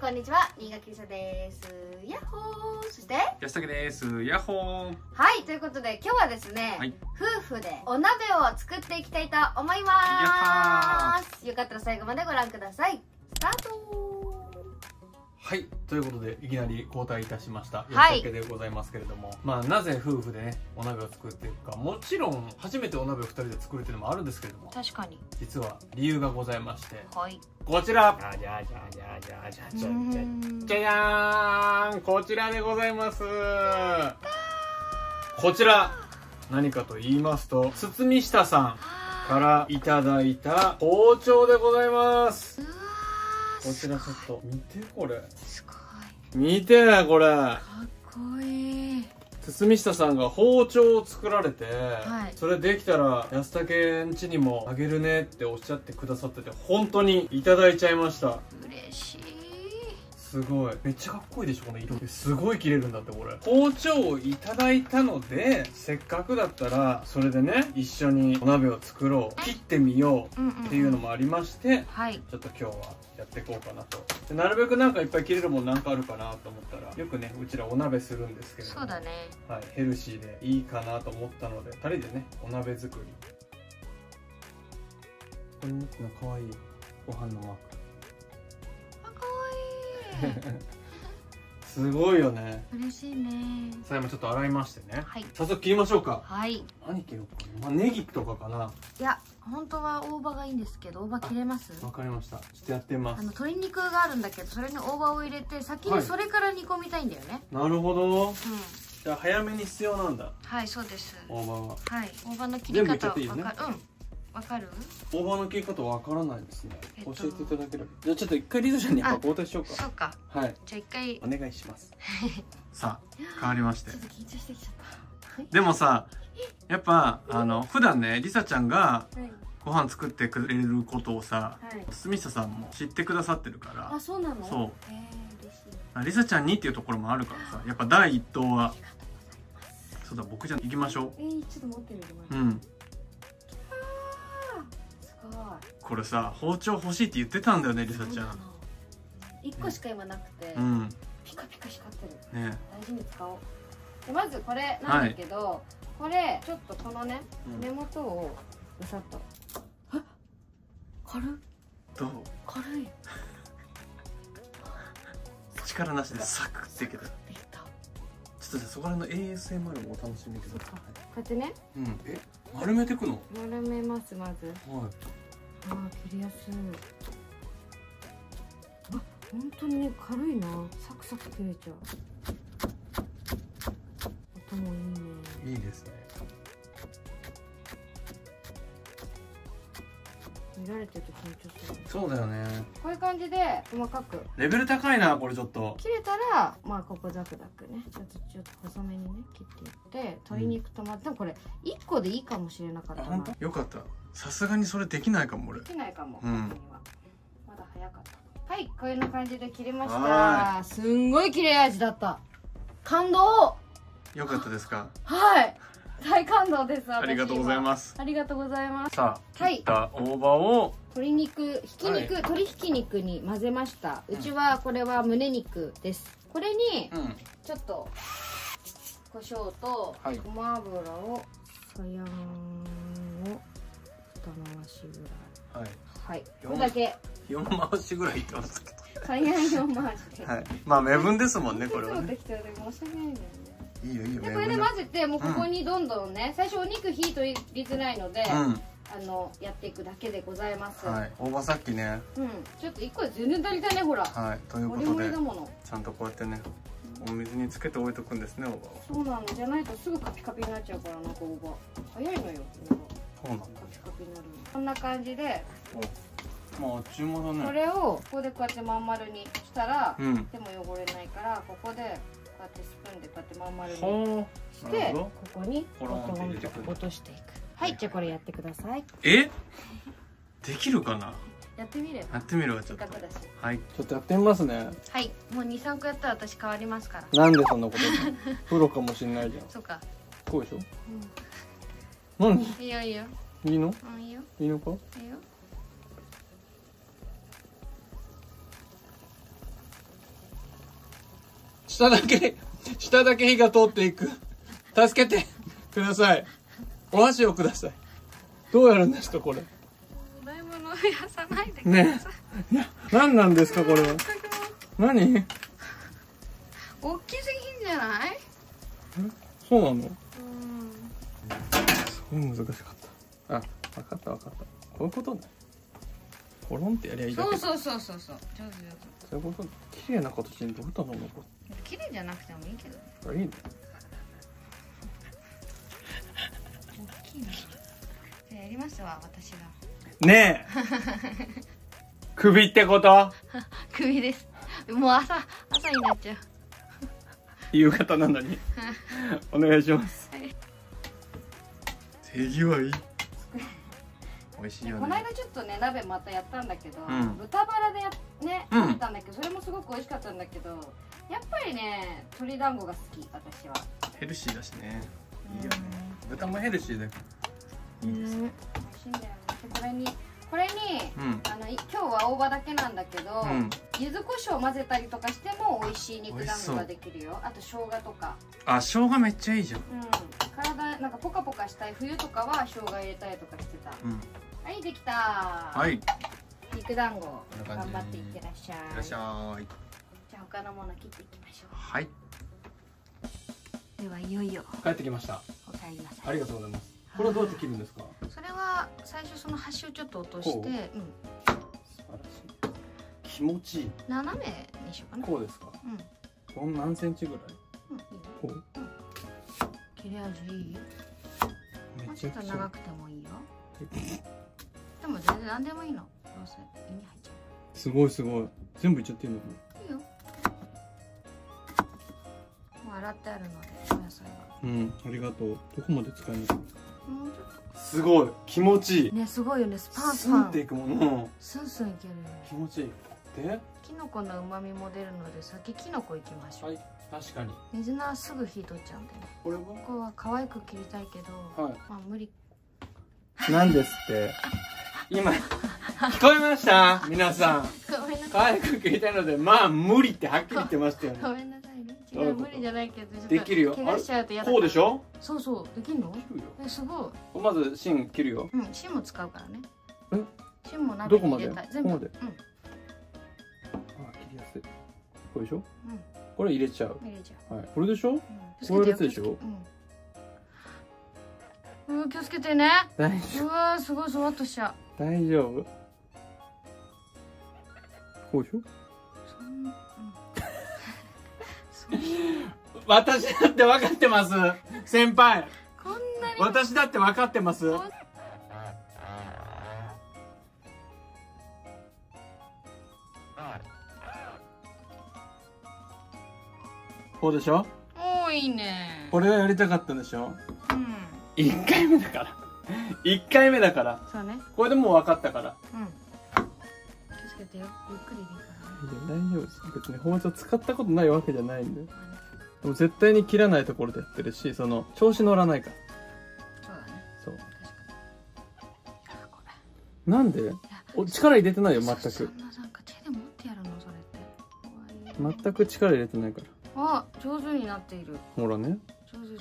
こんにちは、新垣りさです。やっほー。そして安武です。やっほー。 はい、ということで今日はですね、 はい、 夫婦でお鍋を作っていきたいと思います。よかったら最後までご覧ください。スタート。 はい、ということでいきなり交代いたしましたはい安武でございますけれども、まあなぜ夫婦でねお鍋を作っていくか、もちろん初めてお鍋を2人で作るっていうのもあるんですけれども、 確かに実は理由がございまして、 はい、 こちらじゃじゃーん、こちらでございます。こちら何かと言いますと、堤下さんからいただいた包丁でございます。こちらちょっと見て、これすごい、 見てこれ、 かっこいい。 堤下さんが包丁を作られて、 はい、 それできたら安武ん家にもあげるねっておっしゃってくださってて、本当にいただいちゃいました。 嬉しい。 すごい、めっちゃかっこいいでしょ、この色。すごい切れるんだって。これ包丁をいただいたので、せっかくだったらそれでね一緒にお鍋を作ろう、切ってみようっていうのもありまして、 はい、 ちょっと今日はやっていこうかなと。でなるべくなんかいっぱい切れるもんなんかあるかなと思ったら、よくねうちらお鍋するんですけれども、 そうだね、 はい、ヘルシーでいいかなと思ったので、2人でねお鍋作り。これニックの可愛いご飯のマークすごいよね。 嬉しいね。 さあ今ちょっと洗いましてね、 はい、 早速切りましょうか。 はい。 何切ろうかな、まあ、ネギとかかな。 いや、本当は大葉がいいんですけど、大葉切れます？ わかりました、ちょっとやってみます。 鶏肉があるんだけど、それに大葉を入れて先にそれから煮込みたいんだよね。 なるほど、 うん、 じゃあ早めに必要なんだ。 はい、そうです。 大葉は、 はい、大葉の切り方わかる？うん、わかる？ 大葉の切り方わからないですね、教えていただければ。じゃあちょっと一回リズちゃんにやっぱ交代しようか。 そうか、 はい、 じゃあ一回お願いしますさあ変わりまして、 ちょっと緊張してきちゃった。 でもさ、やっぱ普段ねりさちゃんがはい、 ご飯作ってくれることをさ、 はい、 堤下さんも知ってくださってるから。 あ、そうなの？ そう、 嬉しい。 りさちゃんにっていうところもあるからさ、やっぱ第一党はそうだ、僕じゃん行きましょう。 ちょっと持ってみる。 うん、 すごい。 これさ包丁欲しいって言ってたんだよねりさちゃん。 1個しか今なくて、 うん、 ピカピカ光ってる。 ね、 大事に使おう。でまずこれなんだけど、これちょっとこのね、根元をうさっと。あ、軽い。 どう？ 軽い。 力なしでサクっていけた。ちょできた。 っとじゃあそこらの ASMR もお楽しみください。 こうやってね、 うん、丸めてくの？ 丸めます。まず。 はい。 ああ、切りやすい。あ、本当にね、軽いな。サクサク切れちゃう。音もいいね。 いいですね。 見られてると緊張する。 そうだよね。 こういう感じで細かくレベル高いなこれ。ちょっと切れたら、まあここザクザクね、ちょっと細めにね切っていって、鶏肉とでもこれ1個でいいかもしれなかったな。 本当？よかった。さすがにそれできないかも俺。 できないかも。 うん、 まだ早かった。はい、こういう感じで切れましはた。すんごい切れ味だった。感動。 よかったですか？ はい、大感動です。 ありがとうございます。 ありがとうございます。 さあ切った大葉を鶏肉、ひき肉、鶏ひき肉に混ぜました。うちはこれは胸肉です。これにちょっと胡椒とごま油をさやんを2回しぐらい。はい、これだけ。 4回しぐらい言ってますけど。 さやん4回しで。 はい。まあ目分ですもんね、これはね。 適当で申し訳ないんだよね。 いいよいいよ。 でこれで混ぜて、もうここにどんどんね、最初お肉火取りづらいので、やっていくだけでございます。 はい。大葉さっきね。 ちょっと1個で全然足りたね、ほら。 はい。ということで、ちゃんとこうやってね、お水につけて置いとくんですね、大葉を。 そうなの、じゃないとすぐカピカピになっちゃうから、なんか大葉。早いのよ。 そうなんだ。 カピカピになるの。こんな感じで。 まああっちもだね。 これをここでこうやってまん丸にしたら、手も汚れないから、ここでこうやってスプーンでこうやってまん丸にして、ここにポトンと落としていく。はい、じゃあこれやってください。 できるかな？ やってみれば。 やってみるわ、ちょっと。はい、ちょっとやってみますね。 はい、もう2、3個やったら私変わりますから。 なんでそんなことプロかもしれないじゃん。 そうか。 こうでしょ？何？ いいよいいよ。 いいの？ いいよ。 いいのか？ いいよ。 下だけ火が通っていく。助けてください。お箸をください。どうやるんですかこれ。 洗い物を増やさないでください。 ねえ。いや、何なんですかこれは。何？ 大きすぎんじゃない？ そうなの？すごい難しかった。あ、分かった。こういうことね。コロンってやりゃいいだけ。 そう。上手。 そういうこと。綺麗な形にどうたの？ 綺麗じゃなくてもいいけど。 いいね。 大きいな。じゃあやりますわ、私が。 ねえ。首ってこと？ 首です。もう朝になっちゃう。 夕方なのに。お願いします。手際いい。美味しいよね。 この間ちょっとね鍋またやったんだけど、 うん、 豚バラで食べたんだけど、それもすごく美味しかったんだけど、やっぱりね鶏団子が好き、私は。 ヘルシーだしね。いいよね。豚もヘルシーだからいいですね。美味しいんだよね。これに、今日は大葉だけなんだけど、柚子胡椒混ぜたりとかしても美味しい肉団子ができるよ。あと生姜とか。 あ、生姜めっちゃいいじゃん。 体なんかポカポカしたい冬とかは生姜入れたりとかしてた。はい、できた。 はい。 肉団子頑張っていってらっしゃい。 いらっしゃい。 じゃあ他のもの切っていきましょう。 はい。 ではいよいよ帰ってきました。 お帰りなさい。 ありがとうございます。これはどうやって切るんですか？ それは最初その端をちょっと落として、素晴らしい。 気持ちいい。 斜めにしようかな。 こうですか？こん何センチぐらい？こう。 切れ味いい？もうちょっと長くてもいいよ。でも全然何でもいいの。どうせ胃に入っちゃう。 すごい。全部いっちゃっていいの？ いいよ。もう洗ってあるのでお野菜は。 ありがとう。どこまで使いに行く？ もうちょっと。 すごい気持ちいい。 ね、すごいよね。スパンスンっていくもの。 スンスンいけるよね。 気持ちいい。で？ キノコの旨味も出るので先キノコいきましょう。 はい、確かに。 水菜はすぐ火取っちゃうんでね。 これは？ ここは可愛く切りたいけど、まあ無理。 なんですって。今聞こえました？皆さん。可愛く切りたいので、まあ無理ってはっきり言ってましたよね。 ごめんなさいね。違う、無理じゃないけど。 できるよ。 怪我しちゃうと嫌だ。 こうでしょ？ そうそう、できるの？すごい。 まず芯切るよ。 芯も使うからね。芯もどこまで？ 全部。 あ、切りやすい。これでしょ？これ入れちゃう。 入れちゃう。 はい。これでしょ？こういうやつでしょ？ 気をつけてね。 大丈夫。 うわ、すごい、そわっとしちゃう。大丈夫。こうでしょ？私だって分かってます。先輩。 こんなに。 私だって分かってます。こうでしょ？ おー、いいね。 これがやりたかったんでしょ？1回目だから。1回目だから。 そうね。 これでもう分かったから。 気をつけてよ。ゆっくりでいいからね。 大丈夫です。別に包丁使ったことないわけじゃないんで。でも絶対に切らないところでやってるし、調子乗らないから。 そうだね。 そう。なんで？力入れてないよ、全く。 そんななんか手で持ってやるのそれって。 全く力入れてないから。 あ、上手になっている。 ほらね。 上手。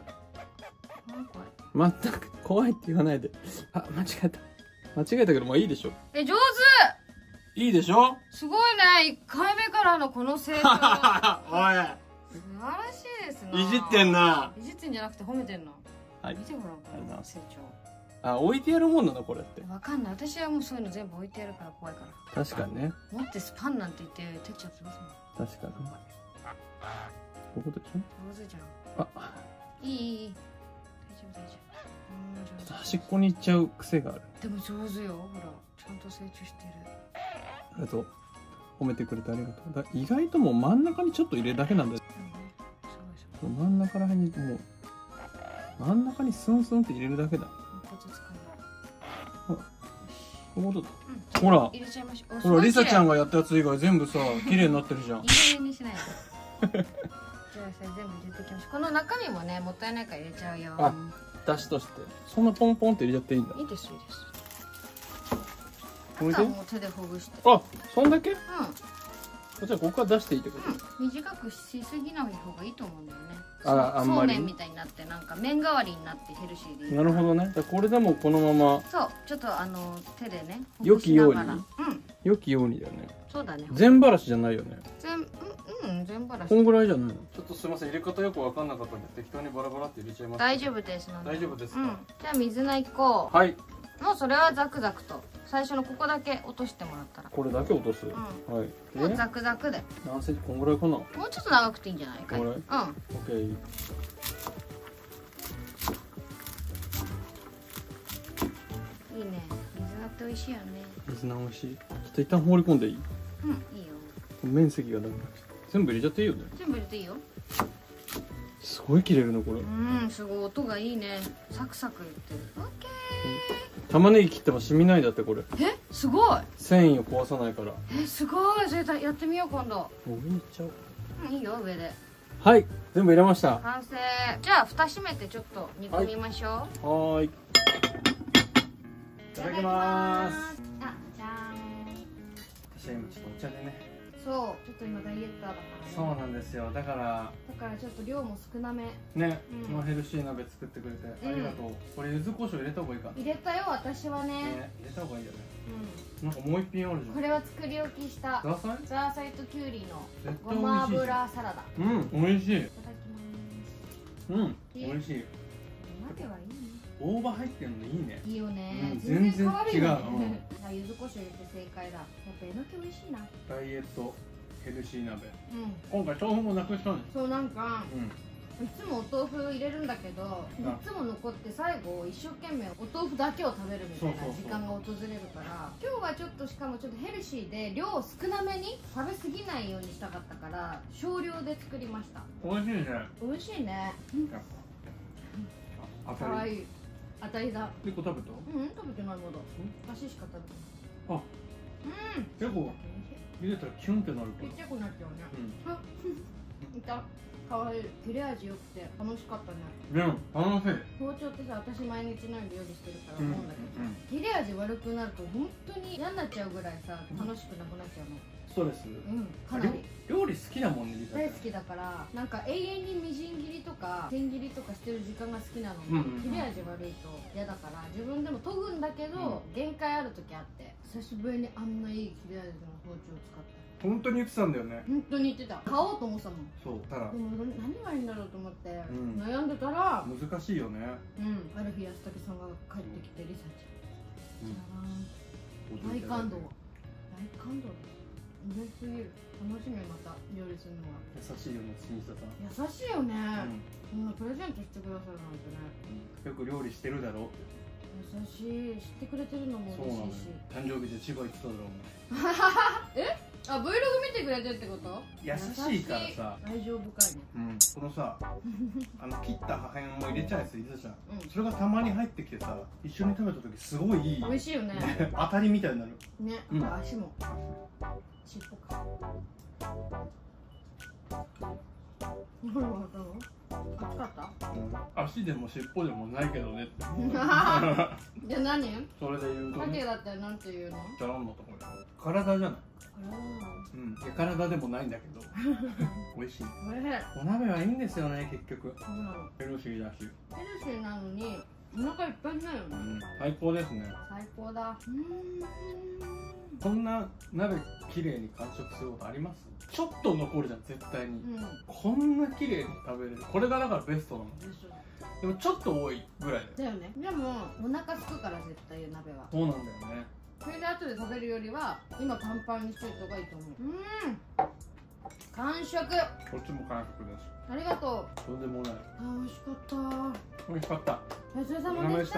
全く怖いって言わないで。あ、間違えた。間違えたけど、まあいいでしょ。 上手。 いいでしょ？ すごいね。1回目からのこの成長。 おい。 素晴らしいですな。 いじってんな。 いじってんじゃなくて褒めてんの。 はい。 見てごらん、この成長。あ、置いてやるもんなのこれって。 わかんない。私はもうそういうの全部置いてやるから怖いから。 確かにね。 持ってスパンなんて言って手ちゃってますもん。確かに。こういうことでしょ？ 上手じゃん。あ、 いい。大丈夫。 端っこに行っちゃう癖がある。 でも上手よ。ほら、ちゃんと成長してる。 ありがとう。褒めてくれてありがとう。意外ともう真ん中にちょっと入れるだけなんだよ。真ん中らへんにもう真ん中にスンスンって入れるだけだ。ほら、こういうことだ。ほら、ほら、リサちゃんがやったやつ以外全部さ、綺麗になってるじゃん。 入れにしないで。じゃあそれ全部入れていきましょう。この中身もね、もったいないから入れちゃうよ。 あ、出汁として。そんなポンポンって入れちゃっていいんだ。 いいです、いいです。 これで？ もう手でほぐして。 あ、そんだけ？ じゃあここから出していいってこと？ 短くしすぎない方がいいと思うんだよね。 あんまりそうめんみたいになってなんか麺代わりになってヘルシーでいい。 なるほどね。じゃあこれでもこのまま。 そう、ちょっと手でね。 良きように。良きようにだよね。 そうだね。 全ばらしじゃないよね。 全ばらし。 こんぐらいじゃないの？ちょっとすみません、入れ方よく分かんなかったんで適当にバラバラって入れちゃいます。 大丈夫です。 大丈夫ですか？ じゃあ水菜行こう。 はい。 もうそれはザクザクと最初のここだけ落としてもらったら。 これだけ落とす。はい。 もうザクザクで。 何センチ？こんぐらいかな？ もうちょっと長くていいんじゃないかい？ これ？オッケー。いいね。水菜って美味しいよね。 水菜美味しい。ちょっと一旦放り込んでいい？ いいよ。 面積がなくなって。全部入れちゃっていいよね？ 全部入れていいよ。 すごい切れるねこれ。 すごい音がいいね。サクサク言ってる。オッケー。 玉ねぎ切っても染みないだってこれ。 すごい。 繊維を壊さないから。 すごい。それやってみよう今度。 上にいっちゃおう。 いいよ上で。 はい、全部入れました。 完成。じゃあ蓋閉めてちょっと煮込みましょう。 はい。いただきます。 あ、じゃーん。 私は今ちょっとお茶でね。 そう、ちょっと今ダイエッターだからね。 そうなんですよ。だからちょっと量も少なめ。 ね、このヘルシー鍋作ってくれてありがとう。これ柚子胡椒入れた方がいいかな。 入れたよ私はね。 入れた方がいいよね。なんかもう一品あるじゃん。 これは作り置きしたザーサイ？ ザーサイときゅうりのごま油サラダ。 美味しい。 いただきます。 美味しい。 鍋はいいね。 大葉入ってるのいいね。 いいよね。 全然違う。 柚子胡椒入れて正解だ。やっぱえのき美味しいな。 ダイエットヘルシー鍋。今回豆腐もなくしたんです。 そうなんか。いつもお豆腐入れるんだけど、いつも残って最後一生懸命お豆腐だけを食べるみたいな時間が訪れるから、今日はちょっとしかもちょっとヘルシーで量を少なめに食べ過ぎないようにしたかったから少量で作りました。 美味しいね。 美味しいね。かわいい。当たりだ。 結構食べた？ 食べてないまだ。私しか食べてない。 結構入れたらキュンってなるから。 ちっちゃくなっちゃうね。いた。かわいい。切れ味良くて楽しかったね。 楽しい。 包丁ってさ、私毎日のように料理してるから思うんだけどさ、切れ味悪くなると本当に嫌になっちゃうぐらいさ、楽しくなくなっちゃうの。 ストレス？ かなり。 料理好きだもんね。 大好きだから、なんか永遠にみじん切りとか千切りとかしてる時間が好きなのに、切れ味悪いと嫌だから、自分でも研ぐんだけど限界ある時あって、久しぶりにあんないい切れ味の包丁を使って。 本当に言ってたんだよね。 本当に言ってた。買おうと思ってたもん。 そう。ただでも何がいいんだろうと思って悩んでたら、 難しいよね。 ある日安武さんが帰ってきて、リサちゃん大感動。大感動。嬉しすぎる。楽しみ。また料理するのは。 優しいよね、新下さん。 優しいよね。そんなプレゼントしてくださるなんてね。 よく料理してるだろう。 優しい。知ってくれてるのも嬉しいし。 誕生日で千葉行ってただろうね。あ、Vlog 見てくれてるってこと？ 優しいからさ。 愛情深いね。 このさ、切った破片も入れちゃうやついるじゃん。それがたまに入ってきてさ、一緒に食べた時すごいいい。 美味しいよね。 当たりみたいになる。 ね。足も。尻尾か。何があったの？暑かった？ 足でも尻尾でもないけどねって。 じゃあ何？ それで言うとね。だったらなんて言うの？ じゃらんのところ。体じゃない。いや体でもないんだけど美味しい。お鍋はいいんですよね結局。ヘルシーだし。 ヘルシーなのにお腹いっぱいになるよね。 最高ですね。 最高だ。 こんな鍋綺麗に完食することあります？ちょっと残るじゃん絶対に。こんな綺麗に食べれる。これがだからベストなの。でもちょっと多いぐらいだよね。でもお腹すくから絶対鍋は。 そうなんだよね。 それで後で食べるよりは今パンパンにしといた方がいいと思う。完食。 こっちも完食です。 ありがとう。 とんでもない。 美味しかった。 美味しかった。 お疲れ様でした。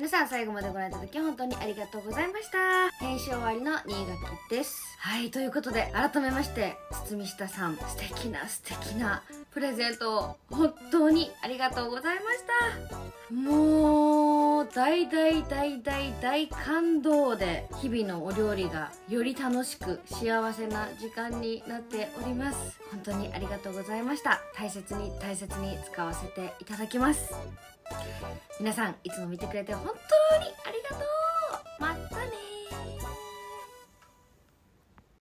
さん最後までご覧いただき本当にありがとうございました。編集終わりの新垣です。はい、ということで改めまして堤下さん、素敵なプレゼントを本当にありがとうございました。もう大感動で日々のお料理がより楽しく幸せな時間になっております。本当にありがとうございました。大切に使わせていただきます。皆さんいつも見てくれて本当にありがとう。